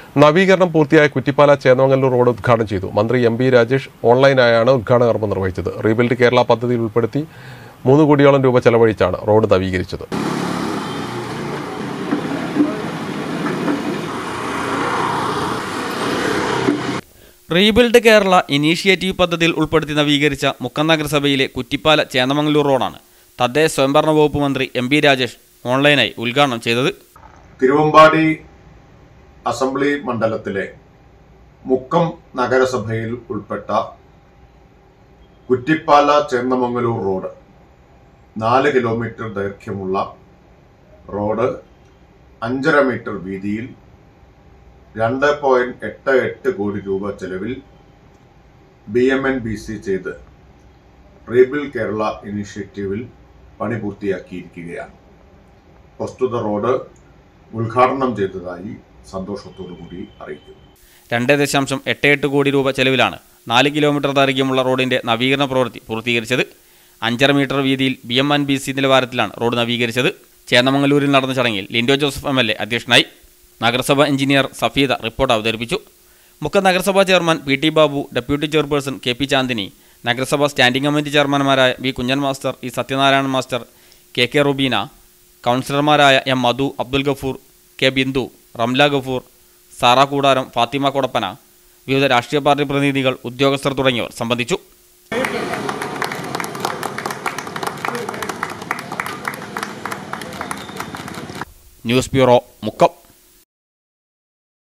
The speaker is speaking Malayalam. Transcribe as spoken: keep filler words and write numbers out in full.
നവീകരണം പൂർത്തിയായ കുറ്റിപ്പാല ചേന്നമംഗല്ലൂർ റോഡ് ഉദ്ഘാടനം ചെയ്തു. മന്ത്രി എം ബി രാജേഷ് ഓൺലൈനായാണ് ഉദ്ഘാടന കർമ്മം നിർവഹിച്ചത്. റീബിൽഡ് കേരള പദ്ധതിയിൽ ഉൾപ്പെടുത്തി മൂന്ന് കോടിയോളം രൂപ ചെലവഴിച്ചാണ് റോഡ് നവീകരിച്ചത്. റീബിൽഡ് കേരള ഇനീഷ്യേറ്റീവ് പദ്ധതിയിൽ ഉൾപ്പെടുത്തി നവീകരിച്ച മുക്കം നഗരസഭയിലെ കുറ്റിപ്പാല ചേന്നമംഗല്ലൂർ റോഡാണ് തദ്ദേശ സ്വയംഭരണ വകുപ്പ് മന്ത്രി എം ബി രാജേഷ് ഓൺലൈനായി ഉദ്ഘാടനം ചെയ്തത്. തിരുവമ്പാടി അസംബ്ലി മണ്ഡലത്തിലെ മുക്കം നഗരസഭയിൽ ഉൾപ്പെട്ട കുറ്റിപ്പാല ചേന്നമംഗലൂർ റോഡ് നാല് കിലോമീറ്റർ ദൈർഘ്യമുള്ള റോഡ് അഞ്ചര മീറ്റർ വീതിയിൽ രണ്ട് പോയിന്റ് എട്ട് എട്ട് കോടി രൂപ ചെലവിൽ B M and B C ചെയ്ത് റീബിൽഡ് കേരള ഇനീഷ്യേറ്റീവിൽ പണി പൂർത്തിയാക്കിയിരിക്കുകയാണ്. പ്രസ്തുത റോഡ് ഉദ്ഘാടനം ചെയ്തതായി സന്തോഷത്തോടുകൂടി അറിയിക്കുന്നു. രണ്ട് ദശാംശം എട്ട് എട്ട് കോടി രൂപ ചെലവിലാണ് നാല് കിലോമീറ്റർ ദൈർഘ്യമുള്ള റോഡിന്റെ നവീകരണ പ്രവൃത്തി പൂർത്തീകരിച്ചത്. അഞ്ചര മീറ്റർ വീതിയിൽ B M and B C നിലവാരത്തിലാണ് റോഡ് നവീകരിച്ചത്. ചേന്നമംഗലൂരിൽ നടന്ന ചടങ്ങിൽ Linto Joseph M L A അധ്യക്ഷനായി. നഗരസഭ എഞ്ചിനീയർ സഫീദ റിപ്പോർട്ട് അവതരിപ്പിച്ചു. മുക്കം നഗരസഭാ chairman P T Babu, deputy chairperson K P Chandini, നഗരസഭാ സ്റ്റാൻഡിംഗ് കമ്മിറ്റി ചെയർമാൻമാരായ V Kunhan master, E Sathyanarayanan master, K K Rubeena, കൗൺസിലർമാരായ എം മധു, അബ്ദുൽ ഗഫൂർ, കെ ബിന്ദു, റംല ഗഫൂർ, സാറ കൂടാരം, ഫാത്തിമ കൊടപ്പന, വിവിധ രാഷ്ട്രീയ പാർട്ടി പ്രതിനിധികൾ, ഉദ്യോഗസ്ഥർ തുടങ്ങിയവർ സംബന്ധിച്ചു. News bureau, Mukkam.